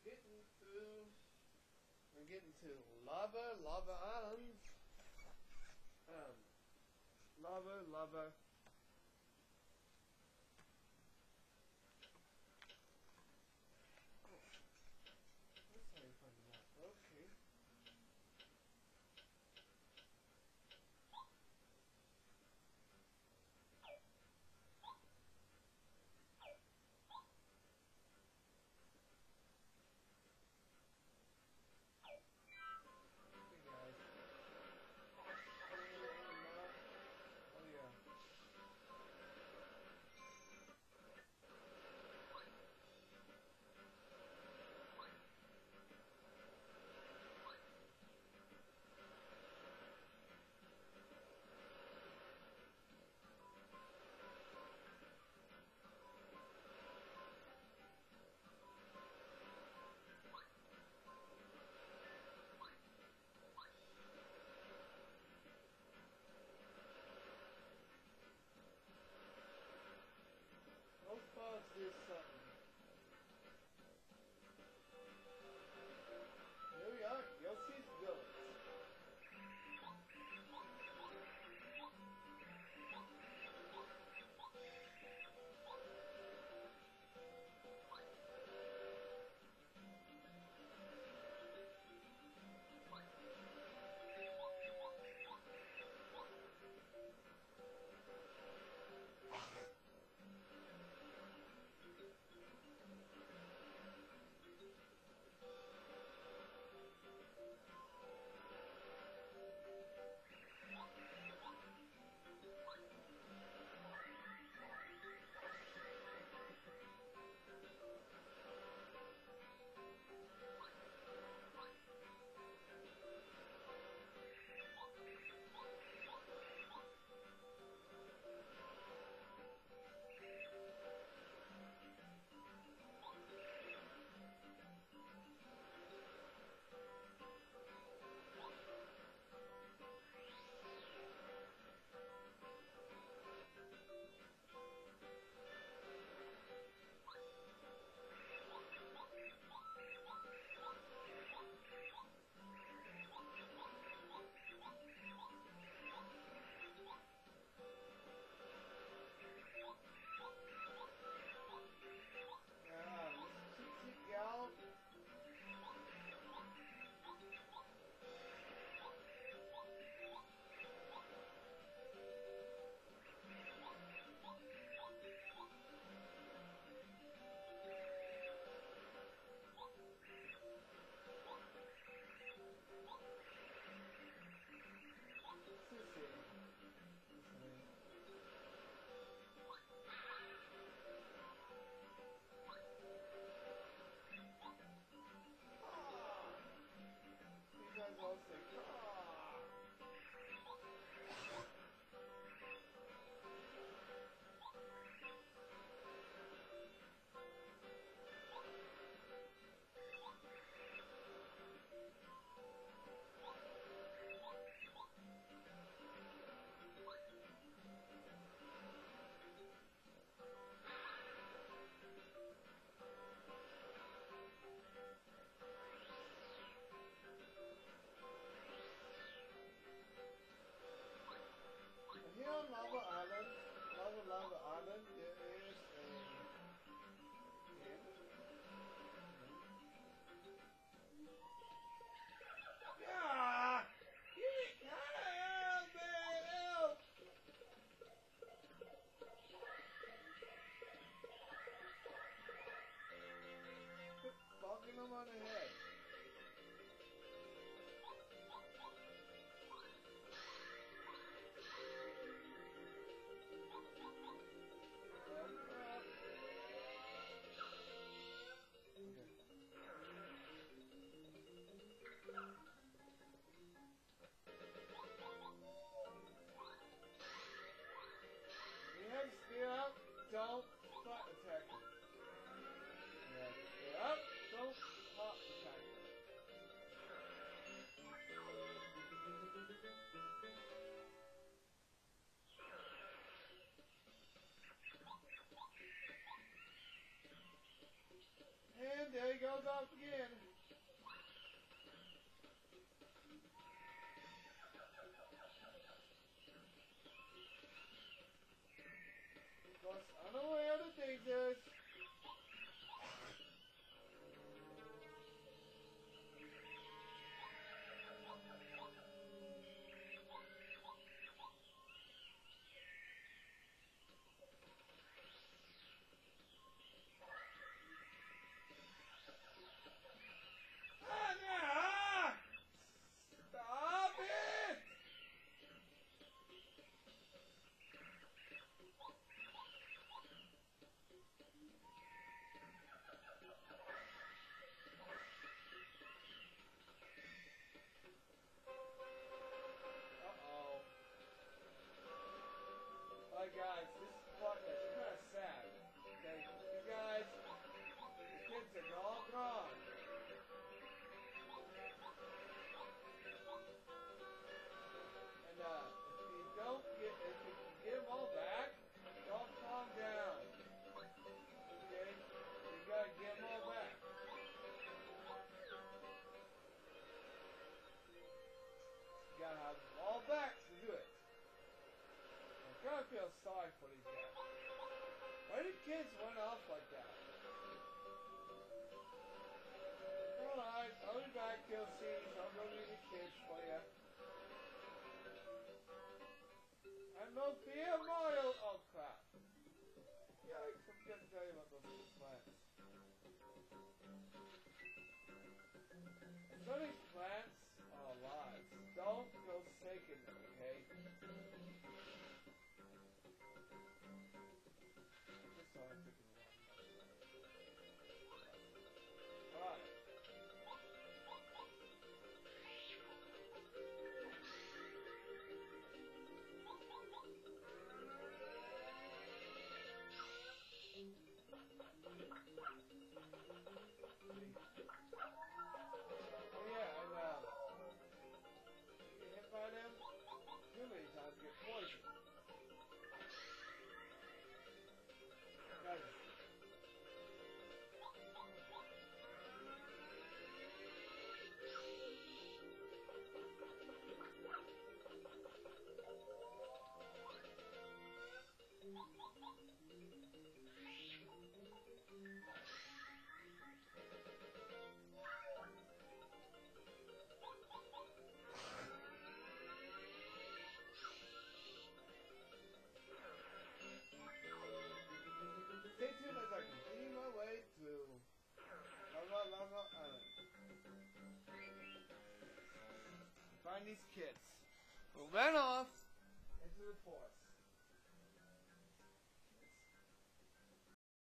We're getting to Lava Island. Lava. That's how you find the map. Okay. Those bugs do something. Here we are, Yoshi's village. Here on Lava Island, there is a yeah! Help, man, help! Quit bonking them on the head. Spear up, don't butt attack him. Yeah, spear up, don't pop. And there he goes off again. Of course, unaware of the dangers. Stop it! Uh-oh. Alright guys, this is the part that's kind of sad. Okay, you guys, the kids are all gone. And if you can get them all back, don't calm down. Okay? You gotta get them all back. You gotta have them all back to do it. I kind of feel sorry for these guys. Why did kids run off like that? Alright, I'll be back, Yoshis. I'll go meet the kids for you. I'm no fear, Mario. Oh crap. Yikes, I forgot to tell you about those plants. And some of these plants are alive. Don't go snaking them, okay? Just so I'm thinking alright. Oh yeah, and you get hit by them too many times, you get poisoned. Guys. Stay tuned as I continue my way through Lava Island. Find these kids who ran off into the forest.